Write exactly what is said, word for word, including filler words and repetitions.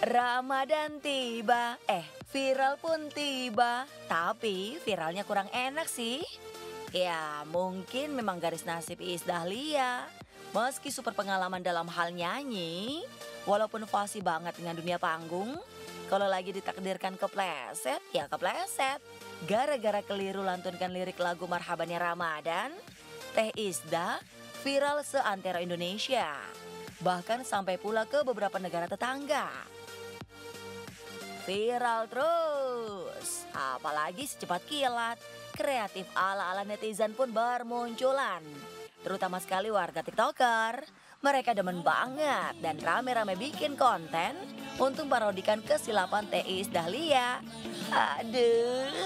Ramadan tiba, eh viral pun tiba. Tapi viralnya kurang enak sih. Ya mungkin memang garis nasib Iis Dahlia. Meski super pengalaman dalam hal nyanyi, walaupun fasih banget dengan dunia panggung, kalau lagi ditakdirkan kepleset, ya kepleset. Gara-gara keliru lantunkan lirik lagu Marhabannya Ramadan, Teh Isdah viral seantero Indonesia. Bahkan sampai pula ke beberapa negara tetangga. Viral terus, apalagi secepat kilat, kreatif ala-ala netizen pun bermunculan. Terutama sekali warga TikToker. Mereka demen banget dan rame-rame bikin konten untuk parodikan kesilapan Teh Iis Dahlia. Aduh,